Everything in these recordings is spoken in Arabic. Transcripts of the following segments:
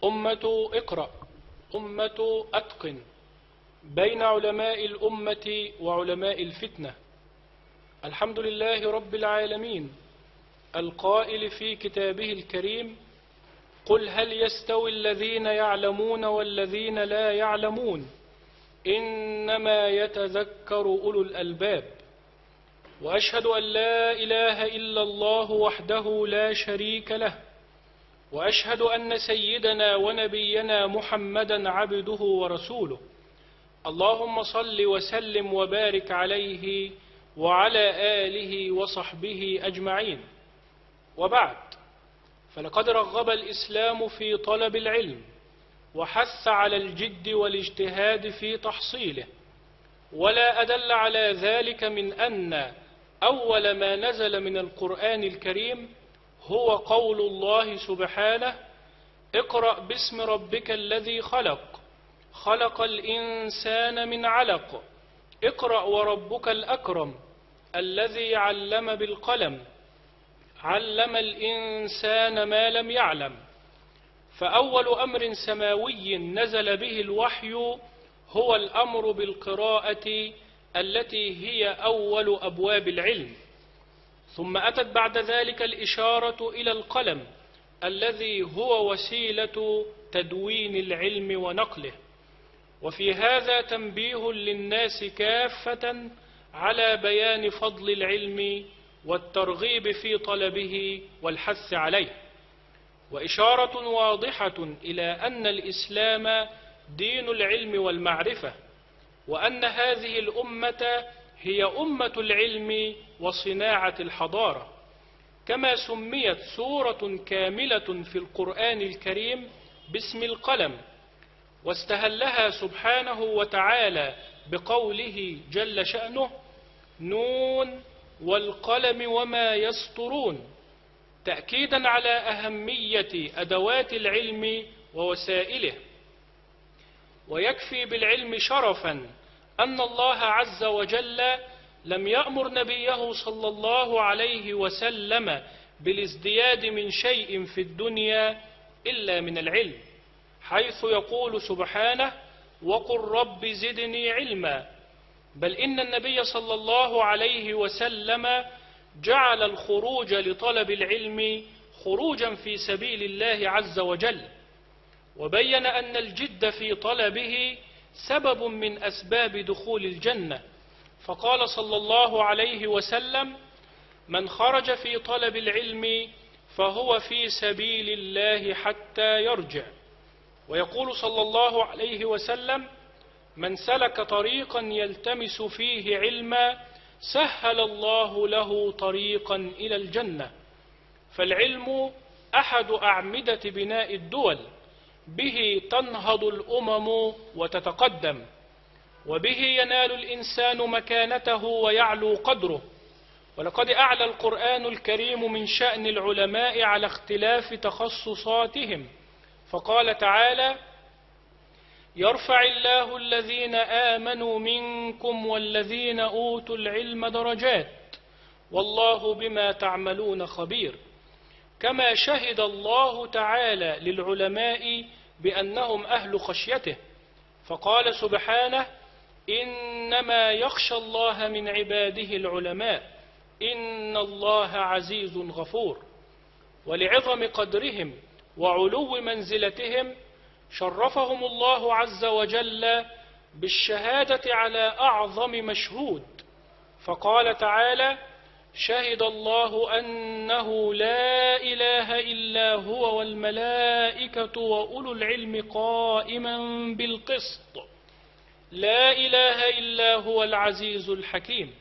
أمة اقرأ، أمة أتقن، بين علماء الأمة وعلماء الفتنة. الحمد لله رب العالمين القائل في كتابه الكريم: قل هل يستوي الذين يعلمون والذين لا يعلمون إنما يتذكر أولو الألباب. وأشهد أن لا إله إلا الله وحده لا شريك له، وأشهد أن سيدنا ونبينا محمدا عبده ورسوله. اللهم صل وسلم وبارك عليه وعلى آله وصحبه أجمعين. وبعد، فلقد رغب الإسلام في طلب العلم وحث على الجد والاجتهاد في تحصيله، ولا أدل على ذلك من أن أول ما نزل من القرآن الكريم هو قول الله سبحانه: اقرأ باسم ربك الذي خلق، خلق الإنسان من علق، اقرأ وربك الأكرم الذي علم بالقلم، علم الإنسان ما لم يعلم. فأول أمر سماوي نزل به الوحي هو الأمر بالقراءة التي هي أول أبواب العلم، ثم أتت بعد ذلك الإشارة إلى القلم الذي هو وسيلة تدوين العلم ونقله. وفي هذا تنبيه للناس كافة على بيان فضل العلم والترغيب في طلبه والحث عليه، وإشارة واضحة إلى أن الإسلام دين العلم والمعرفة، وأن هذه الأمة هي أمة العلم وصناعة الحضارة، كما سميت سورة كاملة في القرآن الكريم باسم القلم، واستهلها سبحانه وتعالى بقوله جل شأنه: نون والقلم وما يسطرون، تأكيدا على أهمية أدوات العلم ووسائله. ويكفي بالعلم شرفا أن الله عز وجل لم يأمر نبيه صلى الله عليه وسلم بالازدياد من شيء في الدنيا إلا من العلم، حيث يقول سبحانه: وقل رب زدني علما. بل إن النبي صلى الله عليه وسلم جعل الخروج لطلب العلم خروجا في سبيل الله عز وجل، وبين أن الجد في طلبه سبب من أسباب دخول الجنة، فقال صلى الله عليه وسلم: من خرج في طلب العلم فهو في سبيل الله حتى يرجع. ويقول صلى الله عليه وسلم: من سلك طريقا يلتمس فيه علما سهل الله له طريقا إلى الجنة. فالعلم أحد أعمدة بناء الدول، به تنهض الأمم وتتقدم، وبه ينال الإنسان مكانته ويعلو قدره. ولقد أعلى القرآن الكريم من شأن العلماء على اختلاف تخصصاتهم، فقال تعالى: يرفع الله الذين آمنوا منكم والذين أوتوا العلم درجات والله بما تعملون خبير. كما شهد الله تعالى للعلماء بأنهم أهل خشيته، فقال سبحانه: إنما يخشى الله من عباده العلماء إن الله عزيز غفور. ولعظم قدرهم وعلو منزلتهم شرفهم الله عز وجل بالشهادة على أعظم مشهود، فقال تعالى: شهد الله أنه لا إله إلا هو والملائكة وأولو العلم قائما بالقسط، لا إله إلا هو العزيز الحكيم.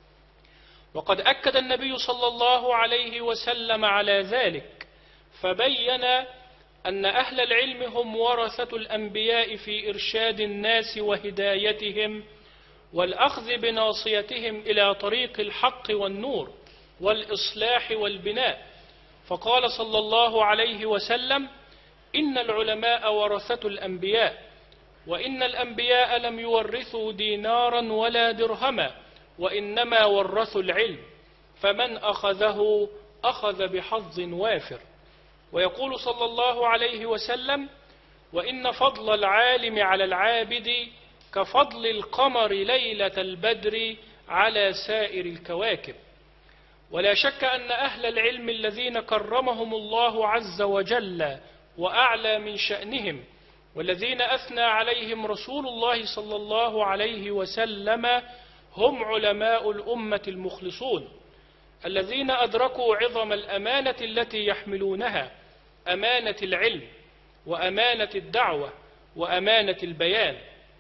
وقد أكد النبي صلى الله عليه وسلم على ذلك، فبين أن أهل العلم هم ورثة الأنبياء في إرشاد الناس وهدايتهم والأخذ بناصيتهم إلى طريق الحق والنور والإصلاح والبناء. فقال صلى الله عليه وسلم: إن العلماء ورثة الأنبياء، وإن الأنبياء لم يورثوا دينارا ولا درهما، وإنما ورثوا العلم، فمن أخذه أخذ بحظ وافر. ويقول صلى الله عليه وسلم: وإن فضل العالم على العابد كفضل القمر ليلة البدر على سائر الكواكب. ولا شك أن أهل العلم الذين كرمهم الله عز وجل وأعلى من شأنهم، والذين أثنى عليهم رسول الله صلى الله عليه وسلم، هم علماء الأمة المخلصون الذين أدركوا عظم الأمانة التي يحملونها، أمانة العلم وأمانة الدعوة وأمانة البيان.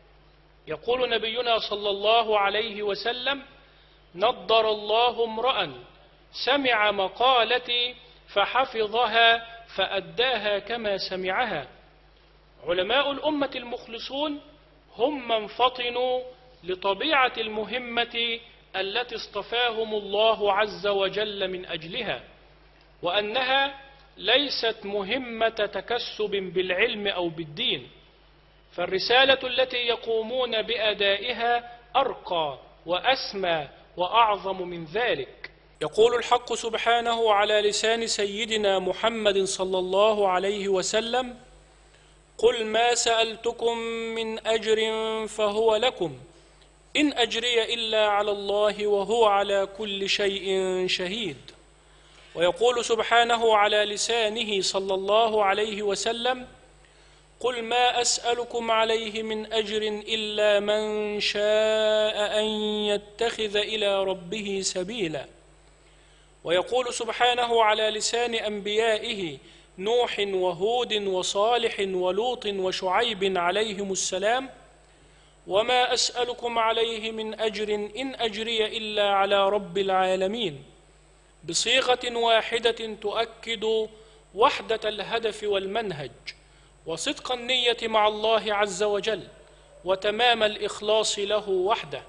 يقول نبينا صلى الله عليه وسلم: نضر الله امرأ سمع مقالتي فحفظها فأداها كما سمعها. علماء الأمة المخلصون هم من فطنوا لطبيعة المهمة التي اصطفاهم الله عز وجل من أجلها، وأنها ليست مهمة تكسب بالعلم أو بالدين، فالرسالة التي يقومون بأدائها أرقى وأسمى وأعظم من ذلك. يقول الحق سبحانه على لسان سيدنا محمد صلى الله عليه وسلم: قل ما سألتكم من أجر فهو لكم إن أجري إلا على الله وهو على كل شيء شهيد. ويقول سبحانه على لسانه صلى الله عليه وسلم: قل ما أسألكم عليه من أجر إلا من شاء أن يتخذ إلى ربه سبيلا. ويقول سبحانه على لسان أنبيائه نوح وهود وصالح ولوط وشعيب عليهم السلام: وما أسألكم عليه من أجر إن أجري إلا على رب العالمين، بصيغة واحدة تؤكد وحدة الهدف والمنهج وصدق النية مع الله عز وجل وتمام الإخلاص له وحده.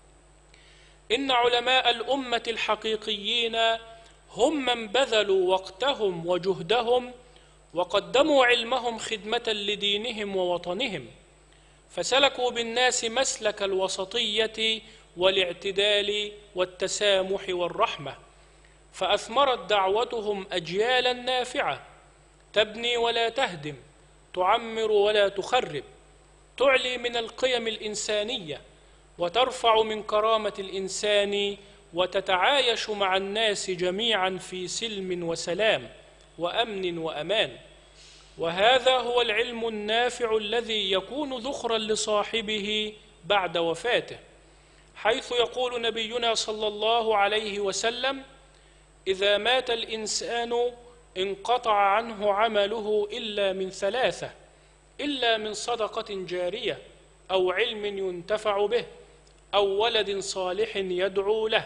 إن علماء الأمة الحقيقيين هم من بذلوا وقتهم وجهدهم وقدموا علمهم خدمة لدينهم ووطنهم، فسلكوا بالناس مسلك الوسطية والاعتدال والتسامح والرحمة، فأثمرت دعوتهم أجيالا نافعة تبني ولا تهدم، تعمر ولا تخرب، تعلي من القيم الإنسانية وترفع من كرامة الإنسان، وتتعايش مع الناس جميعا في سلم وسلام وأمن وأمان. وهذا هو العلم النافع الذي يكون ذخرا لصاحبه بعد وفاته، حيث يقول نبينا صلى الله عليه وسلم: إذا مات الإنسان انقطع عنه عمله إلا من ثلاثة: إلا من صدقة جارية أو علم ينتفع به أو ولد صالح يدعو له.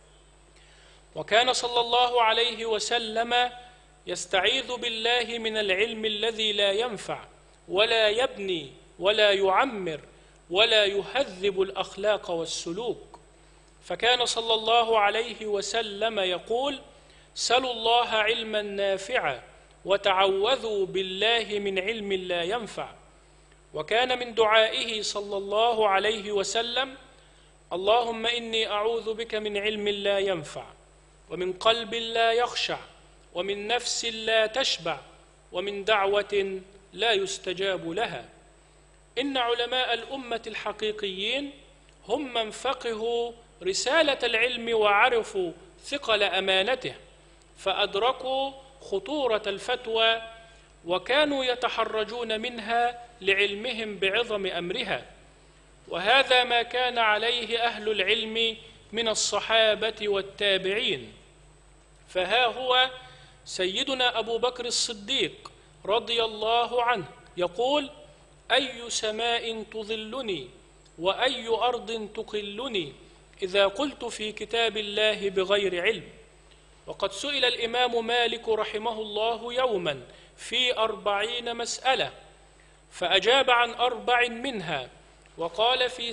وكان صلى الله عليه وسلم يستعيذ بالله من العلم الذي لا ينفع ولا يبني ولا يعمر ولا يهذب الأخلاق والسلوك. فكان صلى الله عليه وسلم يقول: سلوا الله علما نافعا وتعوذوا بالله من علم لا ينفع. وكان من دعائه صلى الله عليه وسلم: اللهم إني أعوذ بك من علم لا ينفع ومن قلب لا يخشع ومن نفس لا تشبع ومن دعوة لا يستجاب لها. إن علماء الأمة الحقيقيين هم من فقهوا رسالة العلم وعرفوا ثقل أمانته، فأدركوا خطورة الفتوى وكانوا يتحرجون منها لعلمهم بعظم أمرها. وهذا ما كان عليه أهل العلم من الصحابة والتابعين. فها هو سيدنا أبو بكر الصديق رضي الله عنه يقول: أي سماء تظلني وأي أرض تقلني إذا قلت في كتاب الله بغير علم. وقد سئل الإمام مالك رحمه الله يوما في 40 مسألة، فأجاب عن 4 منها، وقال في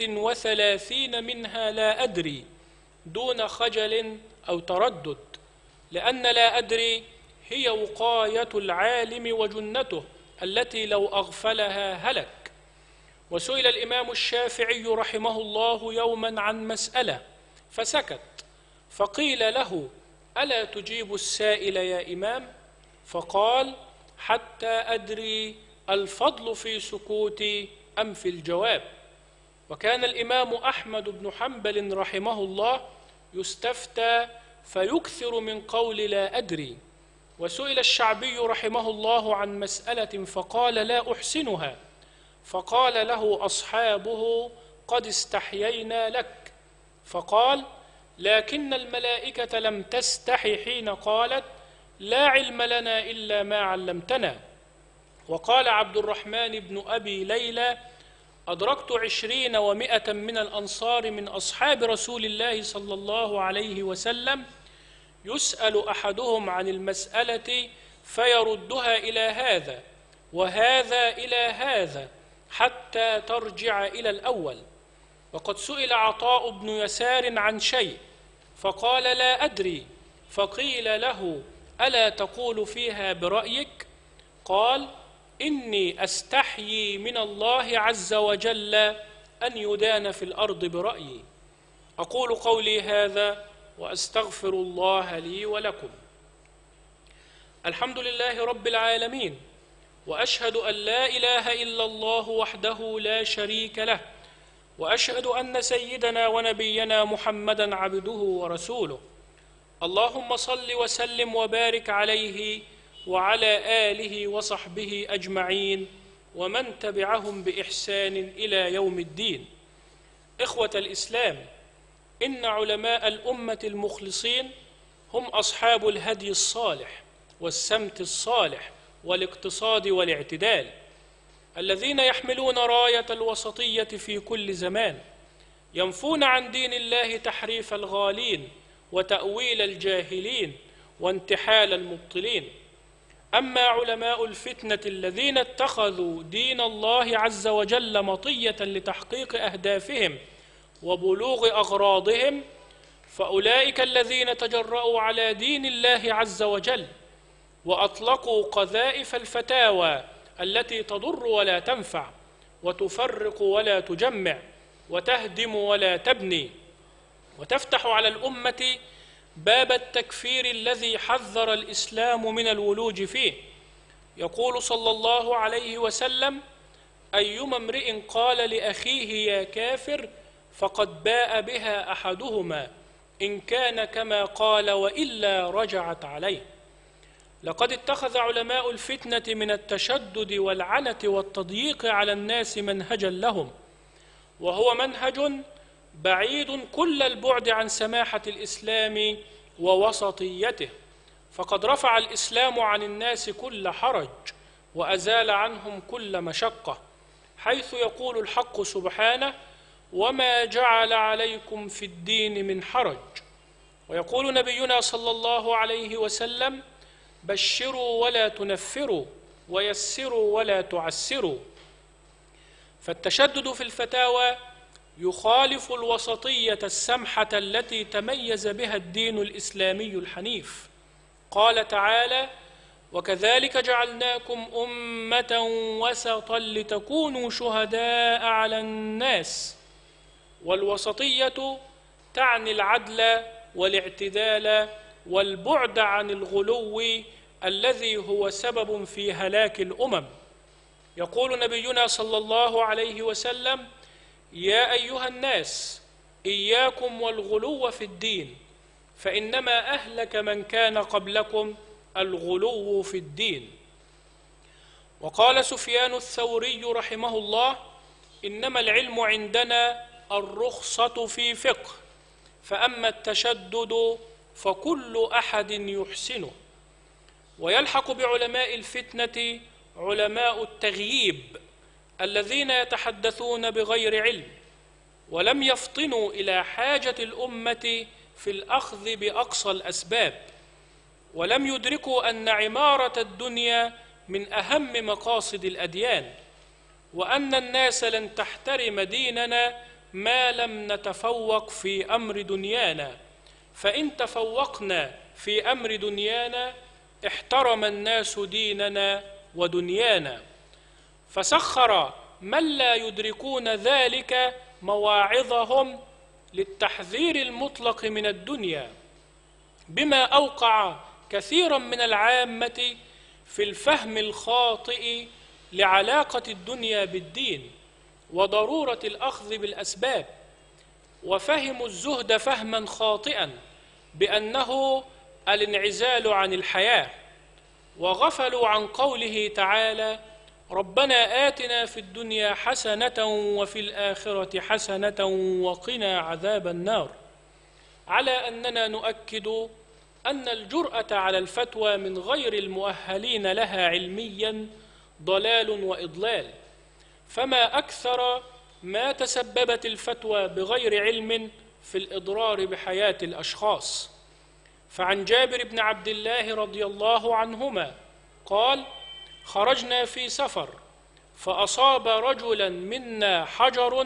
36 منها لا أدري، دون خجل أو تردد، لأن لا أدري هي وقاية العالم وجنته التي لو أغفلها هلك. وسئل الإمام الشافعي رحمه الله يوما عن مسألة فسكت، فقيل له: ألا تجيب السائل يا إمام؟ فقال: حتى أدري الفضل في سكوت أم في الجواب؟ وكان الإمام أحمد بن حنبل رحمه الله يستفتى فيكثر من قول لا أدري، وسئل الشعبي رحمه الله عن مسألة فقال لا أحسنها، فقال له أصحابه قد استحيينا لك، فقال لكن الملائكة لم تستحي حين قالت لا علم لنا إلا ما علمتنا. وقال عبد الرحمن بن أبي ليلى أدركت 20 و100 من الأنصار من أصحاب رسول الله صلى الله عليه وسلم يسأل أحدهم عن المسألة فيردها إلى هذا وهذا إلى هذا حتى ترجع إلى الأول. وقد سئل عطاء بن يسار عن شيء فقال لا أدري، فقيل له ألا تقول فيها برأيك؟ قال إني أستحيي من الله عز وجل أن يدان في الأرض برأيي. أقول قولي هذا وأستغفر الله لي ولكم. الحمد لله رب العالمين، وأشهد أن لا إله إلا الله وحده لا شريك له، وأشهد أن سيدنا ونبينا محمدا عبده ورسوله. اللهم صل وسلم وبارك عليه وعلى آله وصحبه أجمعين ومن تبعهم بإحسان إلى يوم الدين. إخوة الإسلام، إن علماء الأمة المخلصين هم أصحاب الهدي الصالح والسمت الصالح والاقتصاد والاعتدال، الذين يحملون راية الوسطية في كل زمان، ينفون عن دين الله تحريف الغالين وتأويل الجاهلين وانتحال المبطلين. أما علماء الفتنة الذين اتخذوا دين الله عز وجل مطية لتحقيق أهدافهم وبلوغ أغراضهم، فأولئك الذين تجرؤوا على دين الله عز وجل وأطلقوا قذائف الفتاوى التي تضر ولا تنفع وتفرق ولا تجمع وتهدم ولا تبني، وتفتح على الأمة باب التكفير الذي حذر الإسلام من الولوج فيه. يقول صلى الله عليه وسلم: أيما امرئ قال لأخيه يا كافر فقد باء بها أحدهما إن كان كما قال وإلا رجعت عليه. لقد اتخذ علماء الفتنة من التشدد والعنة والتضييق على الناس منهجا لهم، وهو منهج بعيد كل البعد عن سماحة الإسلام ووسطيته، فقد رفع الإسلام عن الناس كل حرج وأزال عنهم كل مشقة، حيث يقول الحق سبحانه: وما جعل عليكم في الدين من حرج. ويقول نبينا صلى الله عليه وسلم: بشروا ولا تنفروا ويسروا ولا تعسروا. فالتشدد في الفتاوى يخالف الوسطية السمحة التي تميز بها الدين الإسلامي الحنيف. قال تعالى: وكذلك جعلناكم أمة وسطا لتكونوا شهداء على الناس. والوسطية تعني العدل والاعتدال والبعد عن الغلو الذي هو سبب في هلاك الأمم. يقول نبينا صلى الله عليه وسلم: يا أيها الناس إياكم والغلو في الدين، فإنما أهلك من كان قبلكم الغلو في الدين. وقال سفيان الثوري رحمه الله: إنما العلم عندنا الرخصة في فقه، فأما التشدد فكل أحد يحسنه. ويلحق بعلماء الفتنة علماء التغييب الذين يتحدثون بغير علم، ولم يفطنوا إلى حاجة الأمة في الأخذ بأقصى الأسباب، ولم يدركوا أن عمارة الدنيا من أهم مقاصد الأديان، وأن الناس لن تحترم ديننا ما لم نتفوق في أمر دنيانا، فإن تفوقنا في أمر دنيانا احترم الناس ديننا ودنيانا. فسخر من لا يدركون ذلك مواعظهم للتحذير المطلق من الدنيا، بما أوقع كثيرا من العامة في الفهم الخاطئ لعلاقة الدنيا بالدين وضرورة الأخذ بالأسباب، وفهموا الزهد فهما خاطئا بأنه الانعزال عن الحياة، وغفلوا عن قوله تعالى: ربنا آتنا في الدنيا حسنة وفي الآخرة حسنة وقنا عذاب النار، على أننا نؤكد أن الجرأة على الفتوى من غير المؤهلين لها علميا ضلال وإضلال، فما أكثر ما تسببت الفتوى بغير علم في الإضرار بحياة الأشخاص. فعن جابر بن عبد الله رضي الله عنهما قال: خرجنا في سفر فأصاب رجلا منا حجر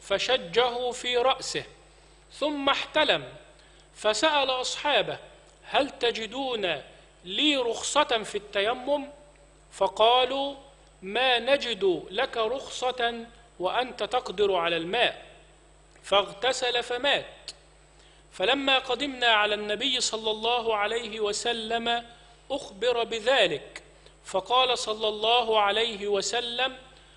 فشجه في رأسه، ثم احتلم، فسأل أصحابه: هل تجدون لي رخصة في التيمم؟ فقالوا: ما نجد لك رخصة وأنت تقدر على الماء. فاغتسل فمات. فلما قدمنا على النبي صلى الله عليه وسلم أخبر بذلك، فقال صلى الله عليه وسلم: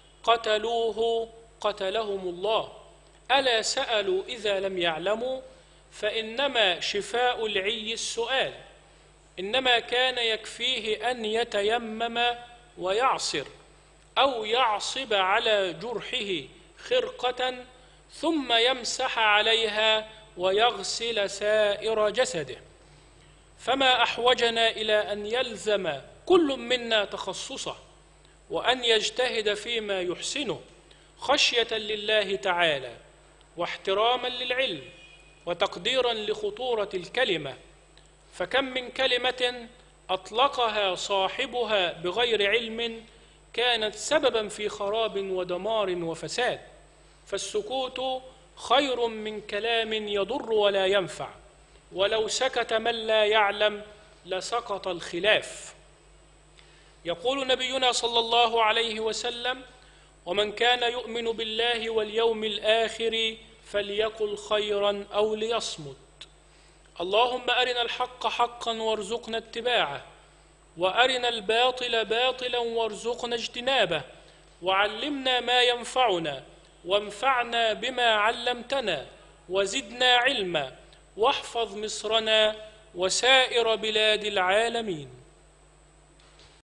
قتلوه قتلهم الله، ألا سألوا إذا لم يعلموا؟ فإنما شفاء العي السؤال، إنما كان يكفيه أن يتيمم ويعصر أو يعصب على جرحه خرقة ثم يمسح عليها ويغسل سائر جسده. فما أحوجنا إلى أن يلزم كل منا تخصصه وأن يجتهد فيما يحسنه خشية لله تعالى واحتراما للعلم وتقديرا لخطورة الكلمة. فكم من كلمة أطلقها صاحبها بغير علم كانت سببا في خراب ودمار وفساد، فالسكوت خير من كلام يضر ولا ينفع، ولو سكت من لا يعلم لسقط الخلاف. يقول نبينا صلى الله عليه وسلم: ومن كان يؤمن بالله واليوم الآخر فليقل خيرا أو ليصمت. اللهم أرنا الحق حقا وارزقنا اتباعه، وأرنا الباطل باطلا وارزقنا اجتنابه، وعلمنا ما ينفعنا وانفعنا بما علمتنا وزدنا علما، واحفظ مصرنا وسائر بلاد العالمين.